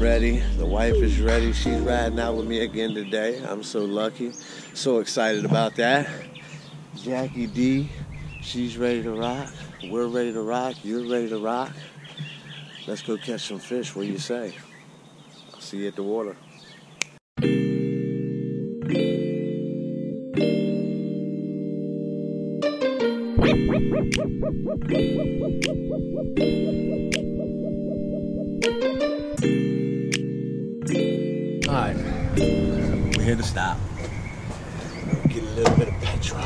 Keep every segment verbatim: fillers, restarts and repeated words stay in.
ready. The wife is ready. She's riding out with me again today. I'm so lucky. So excited about that. Jackie D, she's ready to rock. We're ready to rock. You're ready to rock. Let's go catch some fish. What do you say? I'll see you at the water. Alright, we're here to stop. Get a little bit of petrol.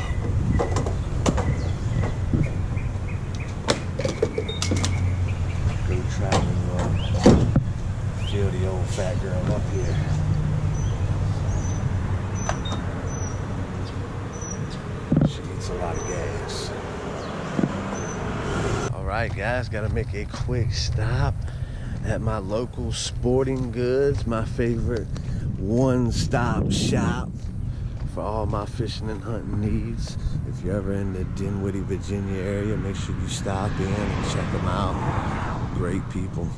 Go traveling along. Feel the old fat girl up here. She eats a lot of gas. Alright guys, gotta make a quick stop at my local Sporting Goods, my favorite one-stop shop for all my fishing and hunting needs. If you're ever in the Dinwiddie, Virginia area, make sure you stop in and check them out. Great people.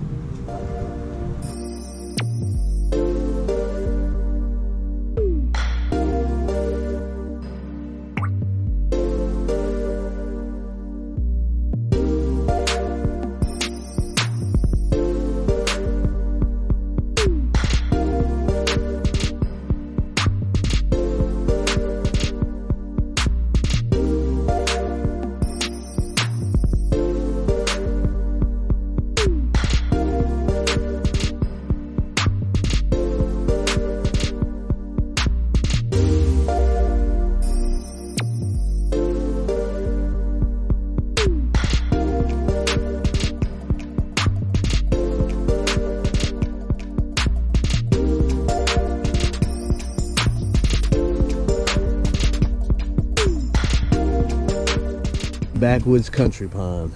Backwoods country pond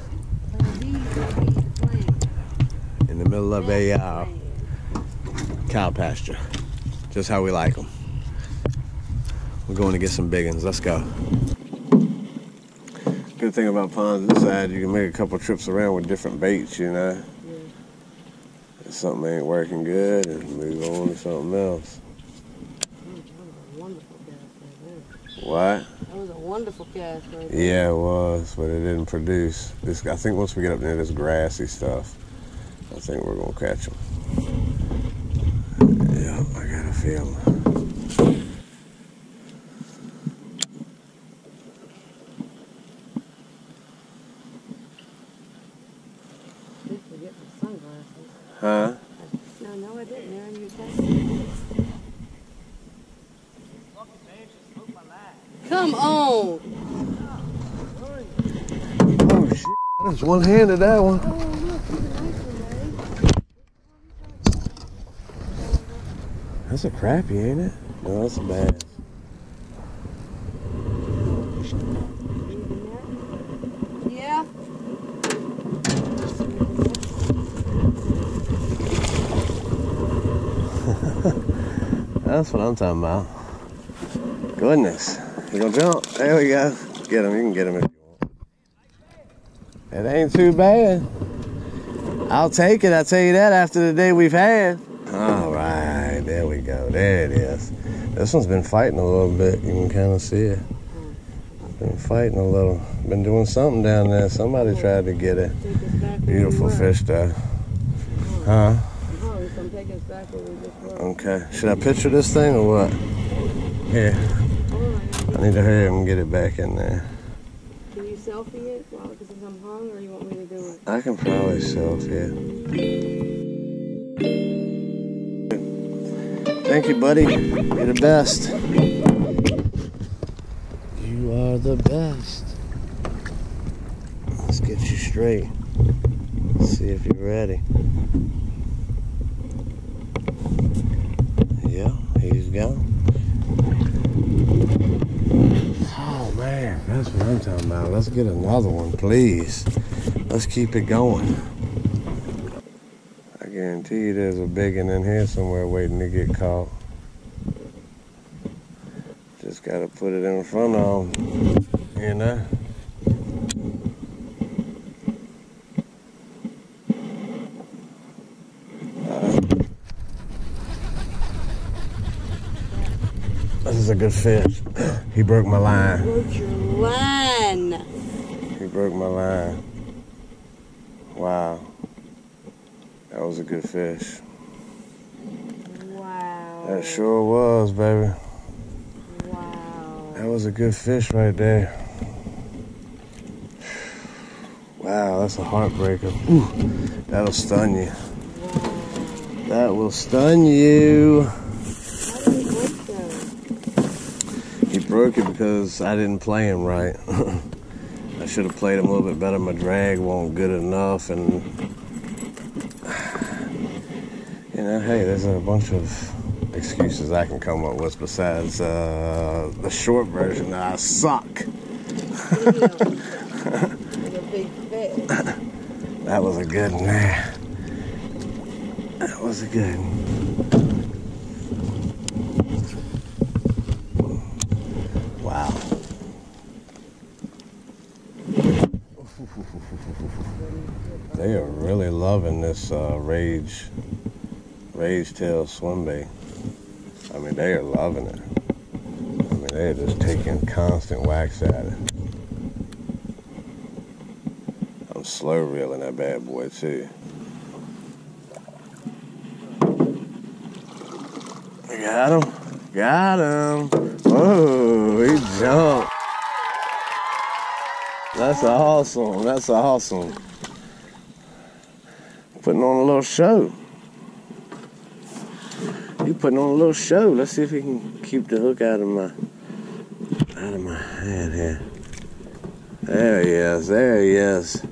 in the middle of a uh, cow pasture, just how we like them. We're going to get some big ones. Let's go. Good thing about ponds this side, you can make a couple trips around with different baits, you know. Yeah. If something ain't working good, and move on to something else. What? That was a wonderful cast right there. Yeah, it was, but it didn't produce. This, I think once we get up near this grassy stuff, I think we're gonna catch them. Yeah, I got a feeling. I did forget my sunglasses. Huh? No, no, I didn't. They're in your tank. Come on! Oh shit! That's one-handed, that one. Oh, look, That's a crappie, ain't it? No, that's a bass. yeah. That's what I'm talking about. Goodness. You gonna jump? There we go. Get him. You can get him if you want. It ain't too bad. I'll take it. I'll tell you that after the day we've had. All right. There we go. There it is. This one's been fighting a little bit. You can kind of see it. Been fighting a little. Been doing something down there. Somebody tried to get it. Beautiful fish though. Huh? Okay. Should I picture this thing or what? Here. I need to hurry up and get it back in there. Can you selfie it while because I'm hung, or you want me to do it? I can probably selfie it. Thank you, buddy. You're the best. You are the best. Let's get you straight. Let's see if you're ready. Yeah, he's gone. Oh man, that's what I'm talking about. Let's get another one, please. Let's keep it going. I guarantee you there's a big one in here somewhere waiting to get caught. Just gotta put it in front of them, you know? Uh, is a good fish. He broke my line. Broke your line. He broke my line. Wow. That was a good fish. Wow. That sure was, baby. Wow. That was a good fish right there. Wow, that's a heartbreaker. Ooh, that'll stun you. Wow. That will stun you. How did he break that? He broke it because I didn't play him right. I should have played him a little bit better. My drag wasn't good enough, and you know, hey, there's a bunch of excuses I can come up with besides uh, the short version that I suck. Big fish. That was a good one there. That was a good one. Wow. They are really loving this uh, rage, rage tail swim bait. I mean, they are loving it. I mean, they are just taking constant whacks at it. I'm slow reeling that bad boy too. Got him. Got him. Whoa, he jumped. That's awesome. That's awesome. Putting on a little show. He putting on a little show. Let's see if he can keep the hook out of my out of my hand here. There he is. There he is.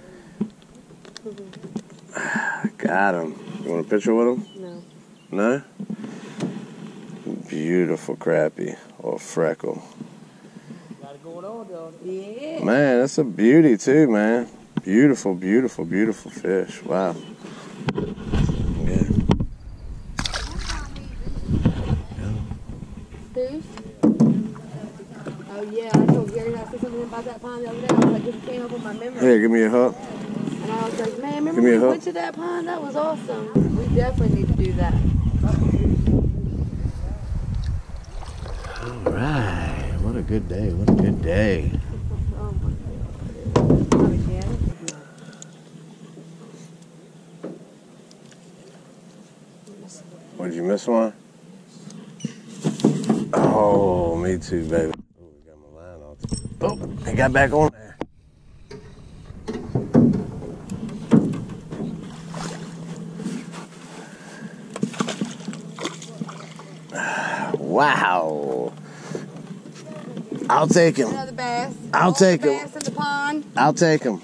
Got him. You want a picture with him? No. No? Beautiful crappie or freckle. Got it going on, though. Yeah. Man, that's a beauty too, man. Beautiful, beautiful, beautiful fish. Wow. Yeah. Fish? Oh, yeah. I told Gary I said something about that pond the other day. I was like, it came up on my memory. Here, give me a hook. And I was like, man, remember Give me a when we hook. went to that pond? That was awesome. We definitely need to do that. All right. What a good day. What a good day. Oh, my God. What, did you miss one? Oh, me too, baby. Oh, we got my line off. Oh, I got back on there. Wow. I'll take him. Another bass. I'll take him. Bass in the pond. I'll take him.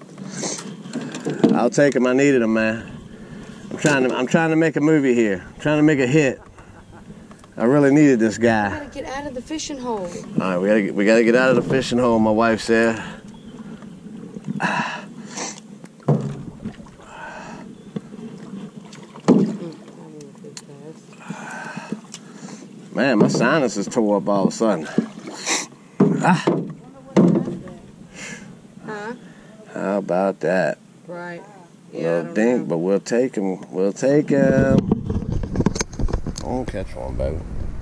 I'll take him. I needed him, man. I'm trying to. I'm trying to make a movie here. I'm trying to make a hit. I really needed this guy. We gotta get out of the fishing hole. All right, we gotta get, we gotta get out of the fishing hole. My wife said. Man, my sinuses tore up all of a sudden. Ah. Huh? How about that? Right. A Yeah, little dink, but we'll take him. We'll take him. I won't catch one, baby.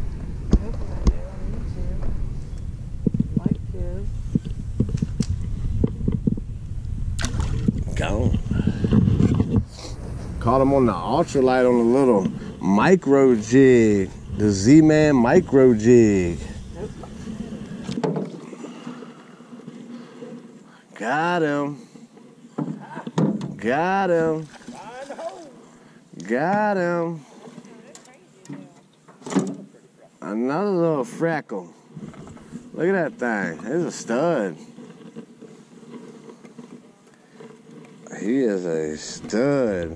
Gone. Caught him on the ultralight on the little micro jig. The Z-Man micro jig. Got him. Got him. Got him. Another little freckle. Look at that thing. It's a stud. He is a stud.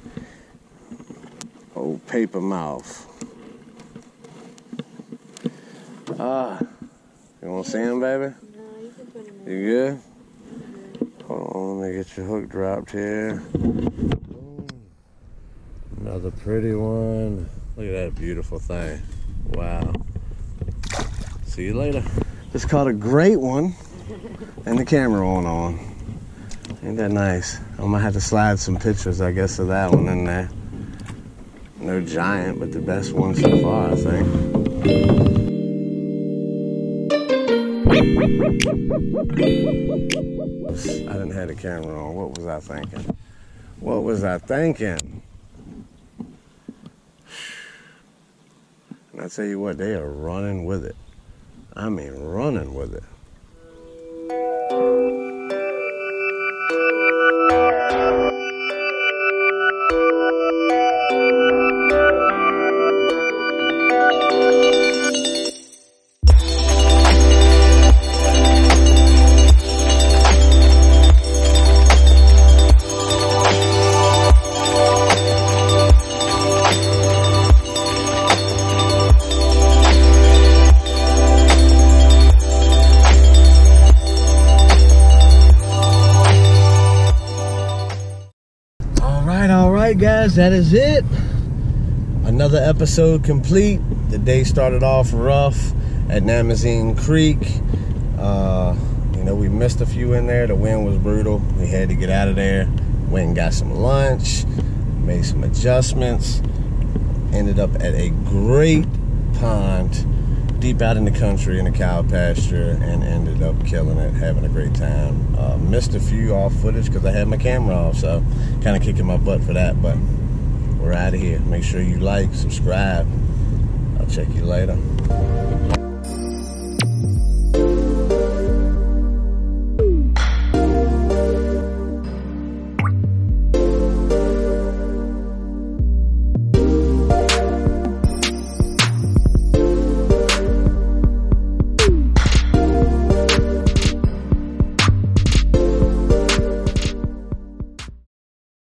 Old paper mouth. Ah, you want to see him, baby? No, you can put him in. You good? Hold on, let me get your hook dropped here. Another pretty one. Look at that beautiful thing. Wow. See you later. Just caught a great one. And the camera on on. Ain't that nice? I might have to slide some pictures, I guess, of that one in there. No giant, but the best one so far, I think. I didn't have the camera on. What was I thinking? What was I thinking? And I tell you what, they are running with it. I mean, running with it. Guys, that is it. Another episode complete. The day started off rough at Namazine Creek. Uh, you know, we missed a few in there. The wind was brutal. We had to get out of there. Went and got some lunch, made some adjustments. Ended up at a great pond deep out in the country in a cow pasture, and ended up killing it, having a great time. Uh, missed a few off footage because I had my camera off, so kind of kicking my butt for that, but we're out of here. Make sure you like, subscribe. I'll check you later.